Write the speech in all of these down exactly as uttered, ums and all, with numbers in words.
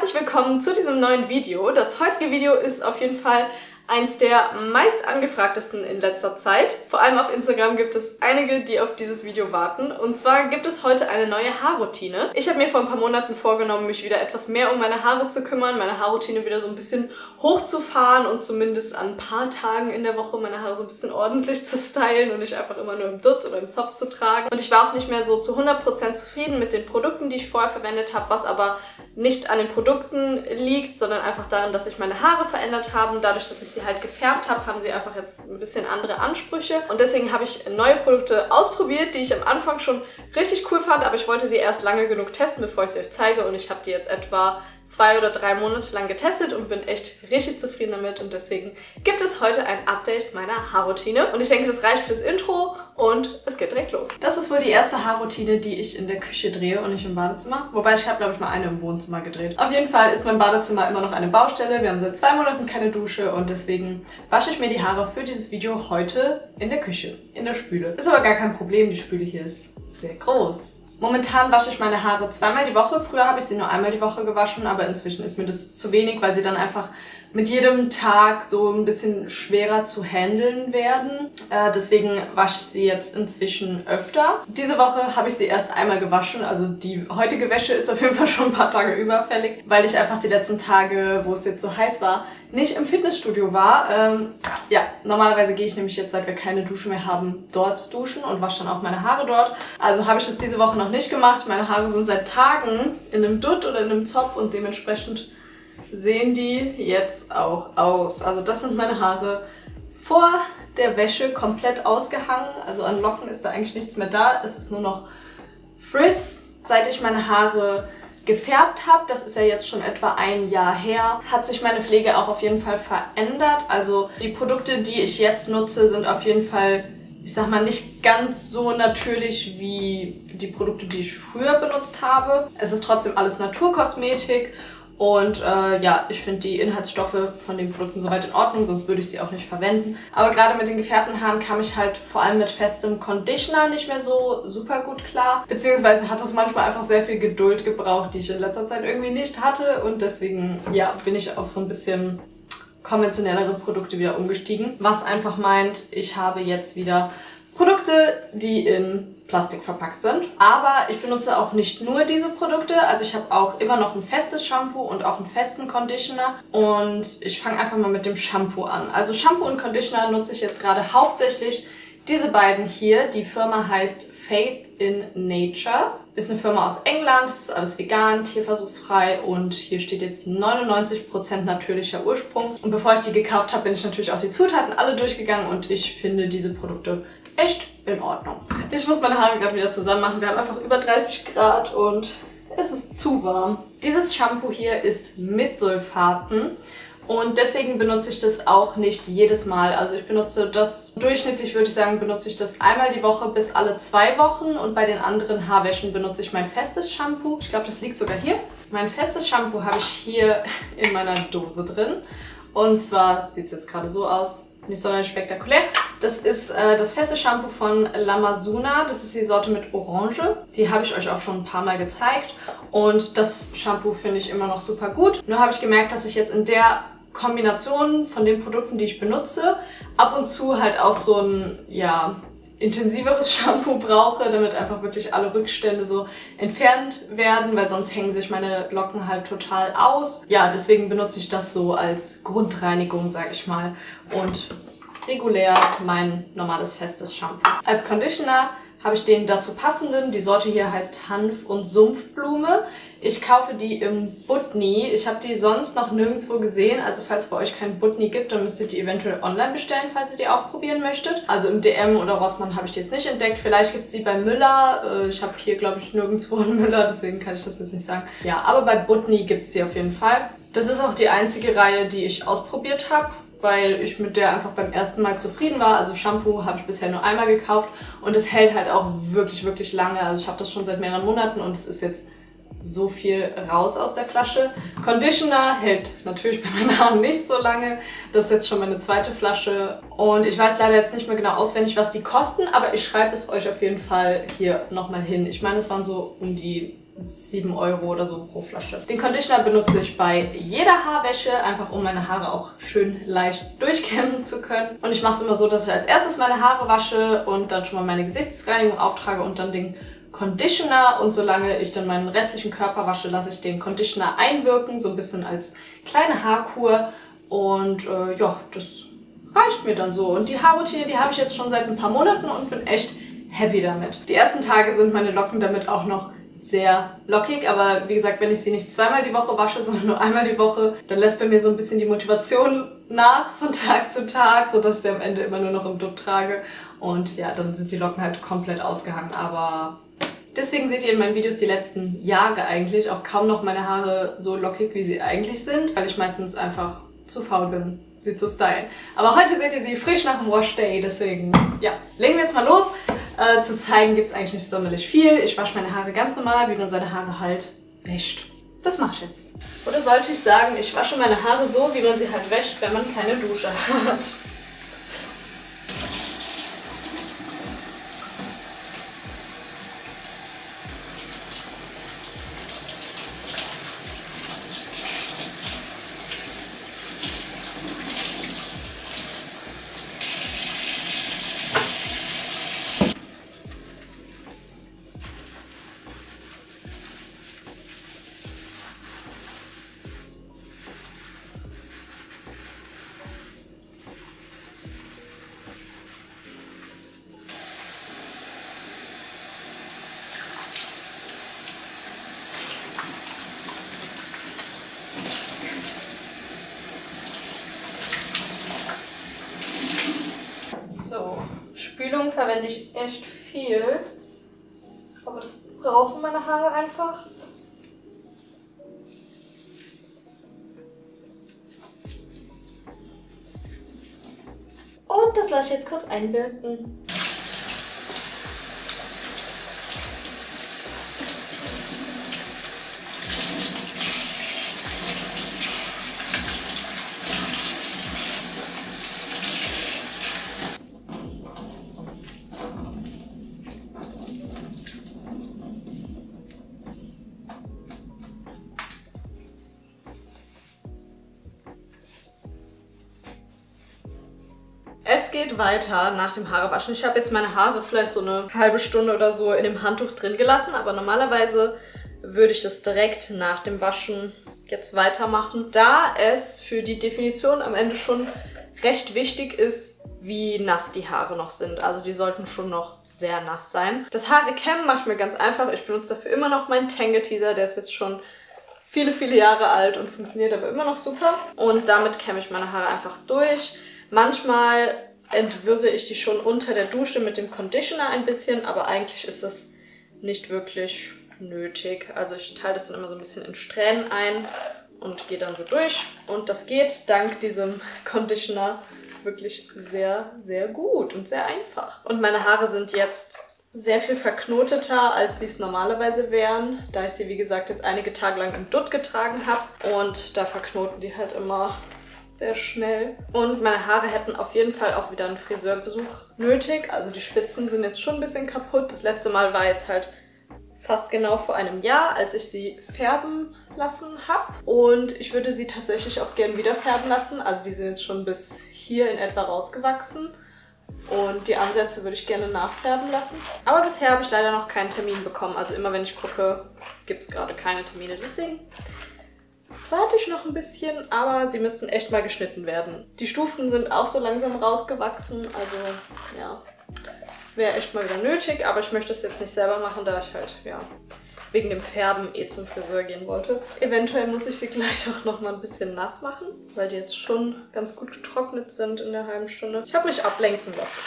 Herzlich willkommen zu diesem neuen Video. Das heutige Video ist auf jeden Fall eins der meist angefragtesten in letzter Zeit. Vor allem auf Instagram gibt es einige, die auf dieses Video warten. Und zwar gibt es heute eine neue Haarroutine. Ich habe mir vor ein paar Monaten vorgenommen, mich wieder etwas mehr um meine Haare zu kümmern, meine Haarroutine wieder so ein bisschen hochzufahren und zumindest an ein paar Tagen in der Woche meine Haare so ein bisschen ordentlich zu stylen und nicht einfach immer nur im Dutt oder im Zopf zu tragen. Und ich war auch nicht mehr so zu hundert Prozent zufrieden mit den Produkten, die ich vorher verwendet habe, was aber nicht an den Produkten liegt, sondern einfach daran, dass sich meine Haare verändert haben. Dadurch, dass ich sie halt gefärbt habe, haben sie einfach jetzt ein bisschen andere Ansprüche. Und deswegen habe ich neue Produkte ausprobiert, die ich am Anfang schon richtig cool fand, aber ich wollte sie erst lange genug testen, bevor ich sie euch zeige. Und ich habe die jetzt etwa zwei oder drei Monate lang getestet und bin echt richtig zufrieden damit. Und deswegen gibt es heute ein Update meiner Haarroutine. Und ich denke, das reicht fürs Intro und es geht direkt los. Das ist wohl die erste Haarroutine, die ich in der Küche drehe und nicht im Badezimmer. Wobei ich habe, glaube ich, mal eine im Wohnzimmer gedreht. Auf jeden Fall ist mein Badezimmer immer noch eine Baustelle. Wir haben seit zwei Monaten keine Dusche und deswegen wasche ich mir die Haare für dieses Video heute in der Küche, in der Spüle. Ist aber gar kein Problem, die Spüle hier ist sehr groß. Momentan wasche ich meine Haare zweimal die Woche. Früher habe ich sie nur einmal die Woche gewaschen, aber inzwischen ist mir das zu wenig, weil sie dann einfach mit jedem Tag so ein bisschen schwerer zu handeln werden. Äh, deswegen wasche ich sie jetzt inzwischen öfter. Diese Woche habe ich sie erst einmal gewaschen, also die heutige Wäsche ist auf jeden Fall schon ein paar Tage überfällig, weil ich einfach die letzten Tage, wo es jetzt so heiß war, nicht im Fitnessstudio war. Ähm, ja, normalerweise gehe ich nämlich jetzt, seit wir keine Dusche mehr haben, dort duschen und wasche dann auch meine Haare dort. Also habe ich das diese Woche noch nicht gemacht. Meine Haare sind seit Tagen in einem Dutt oder in einem Zopf und dementsprechend sehen die jetzt auch aus. Also das sind meine Haare vor der Wäsche komplett ausgehangen. Also an Locken ist da eigentlich nichts mehr da. Es ist nur noch Frizz. Seit ich meine Haare gefärbt habe, das ist ja jetzt schon etwa ein Jahr her, hat sich meine Pflege auch auf jeden Fall verändert. Also die Produkte, die ich jetzt nutze, sind auf jeden Fall, ich sag mal, nicht ganz so natürlich wie die Produkte, die ich früher benutzt habe. Es ist trotzdem alles Naturkosmetik. Und äh, ja, ich finde die Inhaltsstoffe von den Produkten soweit in Ordnung, sonst würde ich sie auch nicht verwenden. Aber gerade mit den gefärbten Haaren kam ich halt vor allem mit festem Conditioner nicht mehr so super gut klar. Beziehungsweise hat es manchmal einfach sehr viel Geduld gebraucht, die ich in letzter Zeit irgendwie nicht hatte. Und deswegen, ja, bin ich auf so ein bisschen konventionellere Produkte wieder umgestiegen. Was einfach meint, ich habe jetzt wieder Produkte, die in Plastik verpackt sind. Aber ich benutze auch nicht nur diese Produkte. Also ich habe auch immer noch ein festes Shampoo und auch einen festen Conditioner. Und ich fange einfach mal mit dem Shampoo an. Also Shampoo und Conditioner nutze ich jetzt gerade hauptsächlich diese beiden hier. Die Firma heißt Faith in Nature. Ist eine Firma aus England, ist alles vegan, tierversuchsfrei und hier steht jetzt neunundneunzig Prozent natürlicher Ursprung. Und bevor ich die gekauft habe, bin ich natürlich auch die Zutaten alle durchgegangen und ich finde diese Produkte echt in Ordnung. Ich muss meine Haare gerade wieder zusammen machen. Wir haben einfach über dreißig Grad und es ist zu warm. Dieses Shampoo hier ist mit Sulfaten. Und deswegen benutze ich das auch nicht jedes Mal. Also ich benutze das, durchschnittlich würde ich sagen, benutze ich das einmal die Woche bis alle zwei Wochen. Und bei den anderen Haarwäschen benutze ich mein festes Shampoo. Ich glaube, das liegt sogar hier. Mein festes Shampoo habe ich hier in meiner Dose drin. Und zwar sieht es jetzt gerade so aus. Nicht sonderlich spektakulär. Das ist äh, das feste Shampoo von Lamazuna. Das ist die Sorte mit Orange. Die habe ich euch auch schon ein paar Mal gezeigt. Und das Shampoo finde ich immer noch super gut. Nur habe ich gemerkt, dass ich jetzt in der Kombination von den Produkten, die ich benutze, ab und zu halt auch so ein, ja, intensiveres Shampoo brauche, damit einfach wirklich alle Rückstände so entfernt werden, weil sonst hängen sich meine Locken halt total aus. Ja, deswegen benutze ich das so als Grundreinigung, sage ich mal. Und regulär mein normales festes Shampoo. Als Conditioner habe ich den dazu passenden. Die Sorte hier heißt Hanf und Sumpfblume. Ich kaufe die im Butni. Ich habe die sonst noch nirgendwo gesehen. Also falls es bei euch kein Butni gibt, dann müsst ihr die eventuell online bestellen, falls ihr die auch probieren möchtet. Also im D M oder Rossmann habe ich die jetzt nicht entdeckt. Vielleicht gibt es sie bei Müller. Ich habe hier, glaube ich, nirgendwo einen Müller, deswegen kann ich das jetzt nicht sagen. Ja, aber bei Butni gibt es die auf jeden Fall. Das ist auch die einzige Reihe, die ich ausprobiert habe, weil ich mit der einfach beim ersten Mal zufrieden war. Also Shampoo habe ich bisher nur einmal gekauft und es hält halt auch wirklich, wirklich lange. Also ich habe das schon seit mehreren Monaten und es ist jetzt so viel raus aus der Flasche. Conditioner hält natürlich bei meinen Haaren nicht so lange. Das ist jetzt schon meine zweite Flasche und ich weiß leider jetzt nicht mehr genau auswendig, was die kosten, aber ich schreibe es euch auf jeden Fall hier nochmal hin. Ich meine, es waren so um die sieben Euro oder so pro Flasche. Den Conditioner benutze ich bei jeder Haarwäsche, einfach um meine Haare auch schön leicht durchkämmen zu können. Und ich mache es immer so, dass ich als erstes meine Haare wasche und dann schon mal meine Gesichtsreinigung auftrage und dann den Conditioner. Und solange ich dann meinen restlichen Körper wasche, lasse ich den Conditioner einwirken, so ein bisschen als kleine Haarkur. Und äh, ja, das reicht mir dann so. Und die Haarroutine, die habe ich jetzt schon seit ein paar Monaten und bin echt happy damit. Die ersten Tage sind meine Locken damit auch noch sehr lockig, aber wie gesagt, wenn ich sie nicht zweimal die Woche wasche, sondern nur einmal die Woche, dann lässt bei mir so ein bisschen die Motivation nach von Tag zu Tag, sodass ich sie am Ende immer nur noch im Dutt trage und ja, dann sind die Locken halt komplett ausgehangen, aber deswegen seht ihr in meinen Videos die letzten Jahre eigentlich auch kaum noch meine Haare so lockig, wie sie eigentlich sind, weil ich meistens einfach zu faul bin, sie zu stylen. Aber heute seht ihr sie frisch nach dem Wash Day, deswegen, ja, legen wir jetzt mal los. Äh, zu zeigen gibt es eigentlich nicht sonderlich viel. Ich wasche meine Haare ganz normal, wie man seine Haare halt wäscht. Das mache ich jetzt. Oder sollte ich sagen, ich wasche meine Haare so, wie man sie halt wäscht, wenn man keine Dusche hat. Spülung verwende ich echt viel, aber das brauchen meine Haare einfach. Und das lasse ich jetzt kurz einwirken. Es geht weiter nach dem Haarewaschen. Ich habe jetzt meine Haare vielleicht so eine halbe Stunde oder so in dem Handtuch drin gelassen, aber normalerweise würde ich das direkt nach dem Waschen jetzt weitermachen, da es für die Definition am Ende schon recht wichtig ist, wie nass die Haare noch sind. Also die sollten schon noch sehr nass sein. Das Haare kämmen mache ich mir ganz einfach. Ich benutze dafür immer noch meinen Tangle Teezer, der ist jetzt schon viele, viele Jahre alt und funktioniert aber immer noch super. Und damit kämme ich meine Haare einfach durch. Manchmal entwirre ich die schon unter der Dusche mit dem Conditioner ein bisschen, aber eigentlich ist das nicht wirklich nötig. Also ich teile das dann immer so ein bisschen in Strähnen ein und gehe dann so durch. Und das geht dank diesem Conditioner wirklich sehr, sehr gut und sehr einfach. Und meine Haare sind jetzt sehr viel verknoteter, als sie es normalerweise wären, da ich sie, wie gesagt, jetzt einige Tage lang im Dutt getragen habe. Und da verknoten die halt immer sehr schnell. Und meine Haare hätten auf jeden Fall auch wieder einen Friseurbesuch nötig. Also die Spitzen sind jetzt schon ein bisschen kaputt. Das letzte Mal war jetzt halt fast genau vor einem Jahr, als ich sie färben lassen habe. Und ich würde sie tatsächlich auch gern wieder färben lassen. Also die sind jetzt schon bis hier in etwa rausgewachsen. Und die Ansätze würde ich gerne nachfärben lassen. Aber bisher habe ich leider noch keinen Termin bekommen. Also immer wenn ich gucke, gibt es gerade keine Termine. Deswegen warte ich noch ein bisschen, aber sie müssten echt mal geschnitten werden. Die Stufen sind auch so langsam rausgewachsen, also ja, es wäre echt mal wieder nötig, aber ich möchte es jetzt nicht selber machen, da ich halt, ja, wegen dem Färben eh zum Friseur gehen wollte. Eventuell muss ich sie gleich auch noch mal ein bisschen nass machen, weil die jetzt schon ganz gut getrocknet sind in der halben Stunde. Ich habe mich ablenken lassen.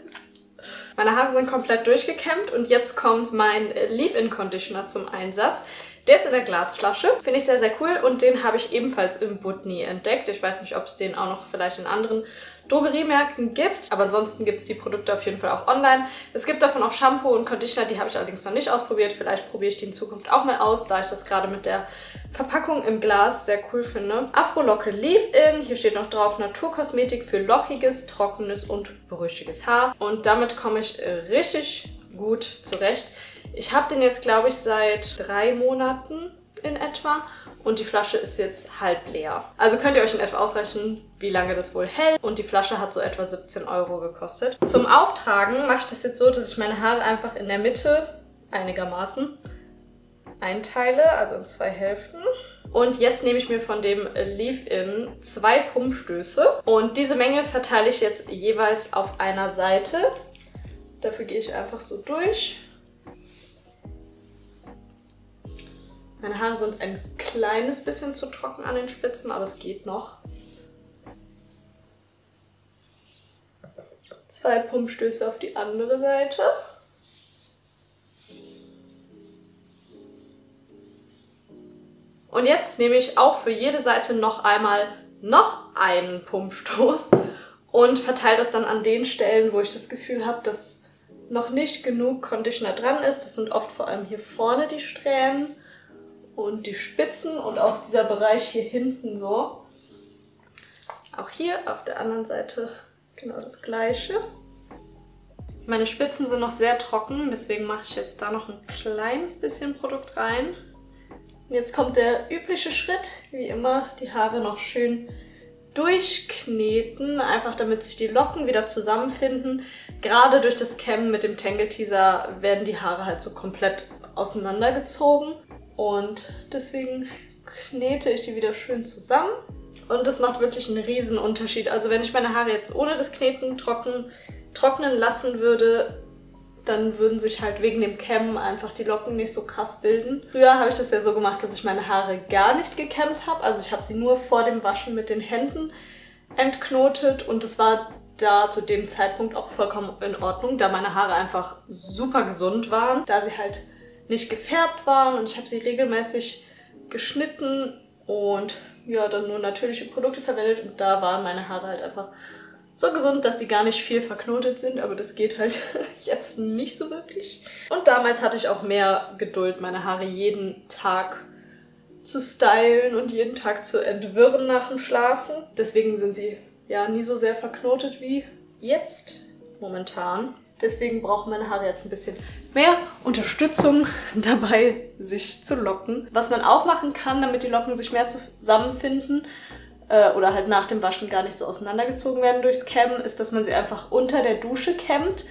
Meine Haare sind komplett durchgekämmt und jetzt kommt mein Leave-In-Conditioner zum Einsatz. Der ist in der Glasflasche. Finde ich sehr, sehr cool und den habe ich ebenfalls im Botany entdeckt. Ich weiß nicht, ob es den auch noch vielleicht in anderen Drogeriemärkten gibt, aber ansonsten gibt es die Produkte auf jeden Fall auch online. Es gibt davon auch Shampoo und Conditioner, die habe ich allerdings noch nicht ausprobiert. Vielleicht probiere ich die in Zukunft auch mal aus, da ich das gerade mit der Verpackung im Glas sehr cool finde. Afro-Locke Leave-In. Hier steht noch drauf Naturkosmetik für lockiges, trockenes und brüchiges Haar. Und damit komme ich richtig gut zurecht. Ich habe den jetzt, glaube ich, seit drei Monaten in etwa und die Flasche ist jetzt halb leer. Also könnt ihr euch in etwa ausrechnen, wie lange das wohl hält. Und die Flasche hat so etwa siebzehn Euro gekostet. Zum Auftragen mache ich das jetzt so, dass ich meine Haare einfach in der Mitte einigermaßen einteile, also in zwei Hälften. Und jetzt nehme ich mir von dem Leave-In zwei Pumpstöße und diese Menge verteile ich jetzt jeweils auf einer Seite. Dafür gehe ich einfach so durch. Meine Haare sind ein kleines bisschen zu trocken an den Spitzen, aber es geht noch. Zwei Pumpstöße auf die andere Seite. Und jetzt nehme ich auch für jede Seite noch einmal noch einen Pumpstoß und verteile das dann an den Stellen, wo ich das Gefühl habe, dass noch nicht genug Conditioner dran ist. Das sind oft vor allem hier vorne die Strähnen und die Spitzen und auch dieser Bereich hier hinten so. Auch hier auf der anderen Seite genau das Gleiche. Meine Spitzen sind noch sehr trocken, deswegen mache ich jetzt da noch ein kleines bisschen Produkt rein. Und jetzt kommt der übliche Schritt, wie immer, die Haare noch schön durchkneten, einfach damit sich die Locken wieder zusammenfinden. Gerade durch das Kämmen mit dem Tangle Teezer werden die Haare halt so komplett auseinandergezogen und deswegen knete ich die wieder schön zusammen. Und das macht wirklich einen riesen Unterschied. Also wenn ich meine Haare jetzt ohne das Kneten trocken, trocknen lassen würde, dann würden sich halt wegen dem Kämmen einfach die Locken nicht so krass bilden. Früher habe ich das ja so gemacht, dass ich meine Haare gar nicht gekämmt habe. Also ich habe sie nur vor dem Waschen mit den Händen entknotet und das war da zu dem Zeitpunkt auch vollkommen in Ordnung, da meine Haare einfach super gesund waren, da sie halt nicht gefärbt waren und ich habe sie regelmäßig geschnitten und ja, dann nur natürliche Produkte verwendet und da waren meine Haare halt einfach so gesund, dass sie gar nicht viel verknotet sind, aber das geht halt jetzt nicht so wirklich. Und damals hatte ich auch mehr Geduld, meine Haare jeden Tag zu stylen und jeden Tag zu entwirren nach dem Schlafen. Deswegen sind sie ja nie so sehr verknotet wie jetzt momentan. Deswegen brauchen meine Haare jetzt ein bisschen mehr Unterstützung dabei, sich zu locken. Was man auch machen kann, damit die Locken sich mehr zusammenfinden, oder halt nach dem Waschen gar nicht so auseinandergezogen werden durchs Kämmen, ist, dass man sie einfach unter der Dusche kämmt.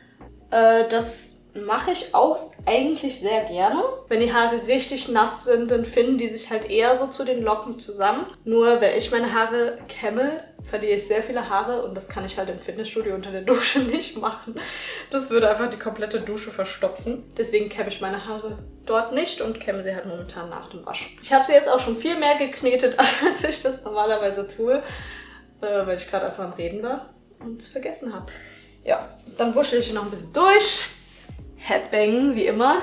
Das mache ich auch eigentlich sehr gerne. Wenn die Haare richtig nass sind, dann finden die sich halt eher so zu den Locken zusammen. Nur wenn ich meine Haare kämme, verliere ich sehr viele Haare und das kann ich halt im Fitnessstudio unter der Dusche nicht machen. Das würde einfach die komplette Dusche verstopfen. Deswegen kämme ich meine Haare dort nicht und kämme sie halt momentan nach dem Waschen. Ich habe sie jetzt auch schon viel mehr geknetet, als ich das normalerweise tue, äh, weil ich gerade einfach am Reden war und es vergessen habe. Ja, dann wuschel ich noch ein bisschen durch. Headbangen, wie immer.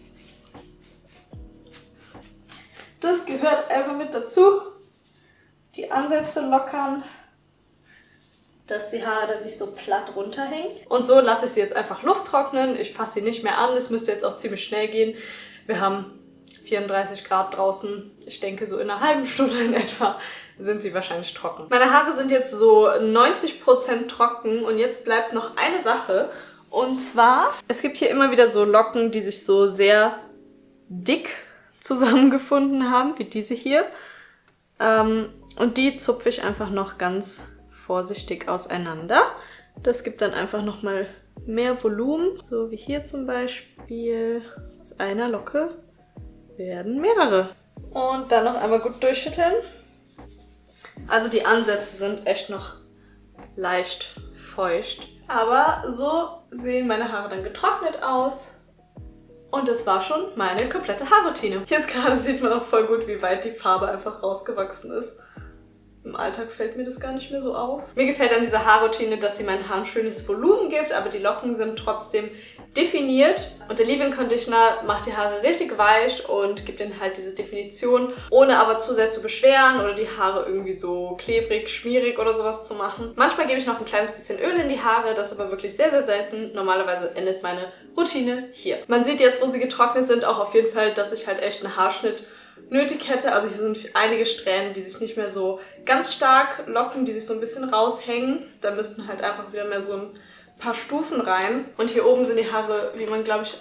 Das gehört einfach mit dazu. Die Ansätze lockern, dass die Haare dann nicht so platt runterhängen. Und so lasse ich sie jetzt einfach Luft trocknen. Ich fasse sie nicht mehr an. Es müsste jetzt auch ziemlich schnell gehen. Wir haben vierunddreißig Grad draußen. Ich denke, so in einer halben Stunde in etwa sind sie wahrscheinlich trocken. Meine Haare sind jetzt so neunzig Prozent trocken und jetzt bleibt noch eine Sache. Und zwar, es gibt hier immer wieder so Locken, die sich so sehr dick zusammengefunden haben, wie diese hier. Ähm, und die zupfe ich einfach noch ganz vorsichtig auseinander. Das gibt dann einfach nochmal mehr Volumen. So wie hier zum Beispiel. Aus einer Locke werden mehrere. Und dann noch einmal gut durchschütteln. Also die Ansätze sind echt noch leicht feucht. Aber so sehen meine Haare dann getrocknet aus. Und das war schon meine komplette Haarroutine. Jetzt gerade sieht man auch voll gut, wie weit die Farbe einfach rausgewachsen ist. Im Alltag fällt mir das gar nicht mehr so auf. Mir gefällt an dieser Haarroutine, dass sie meinen Haaren schönes Volumen gibt, aber die Locken sind trotzdem definiert. Und der Leave-In Conditioner macht die Haare richtig weich und gibt ihnen halt diese Definition, ohne aber zu sehr zu beschweren oder die Haare irgendwie so klebrig, schmierig oder sowas zu machen. Manchmal gebe ich noch ein kleines bisschen Öl in die Haare, das ist aber wirklich sehr, sehr selten. Normalerweise endet meine Routine hier. Man sieht jetzt, wo sie getrocknet sind, auch auf jeden Fall, dass ich halt echt einen Haarschnitt nötig hätte. Also hier sind einige Strähnen, die sich nicht mehr so ganz stark locken, die sich so ein bisschen raushängen. Da müssten halt einfach wieder mehr so ein paar Stufen rein. Und hier oben sind die Haare, wie man glaube ich auch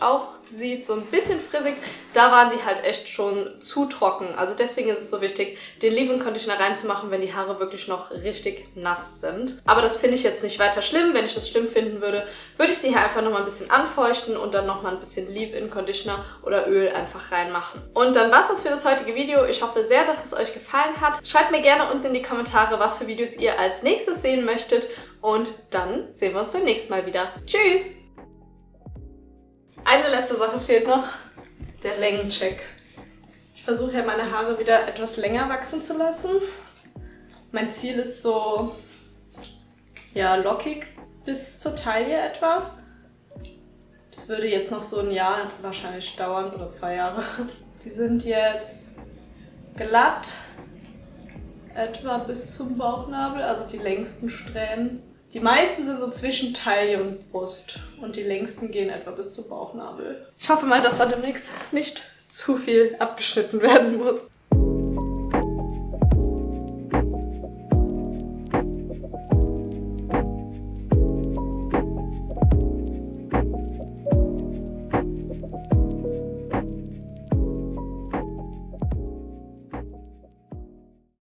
sieht, so ein bisschen frissig, da waren die halt echt schon zu trocken. Also deswegen ist es so wichtig, den Leave-In-Conditioner reinzumachen, wenn die Haare wirklich noch richtig nass sind. Aber das finde ich jetzt nicht weiter schlimm. Wenn ich das schlimm finden würde, würde ich sie hier einfach nochmal ein bisschen anfeuchten und dann nochmal ein bisschen Leave-In-Conditioner oder Öl einfach reinmachen. Und dann war es das für das heutige Video. Ich hoffe sehr, dass es euch gefallen hat. Schreibt mir gerne unten in die Kommentare, was für Videos ihr als nächstes sehen möchtet. Und dann sehen wir uns beim nächsten Mal wieder. Tschüss! Eine letzte Sache fehlt noch, der Längencheck. Ich versuche ja meine Haare wieder etwas länger wachsen zu lassen. Mein Ziel ist so, ja, lockig bis zur Taille etwa. Das würde jetzt noch so ein Jahr wahrscheinlich dauern oder zwei Jahre. Die sind jetzt glatt, etwa bis zum Bauchnabel, also die längsten Strähnen. Die meisten sind so zwischen Taille und Brust und die längsten gehen etwa bis zum Bauchnabel. Ich hoffe mal, dass da demnächst nicht zu viel abgeschnitten werden muss.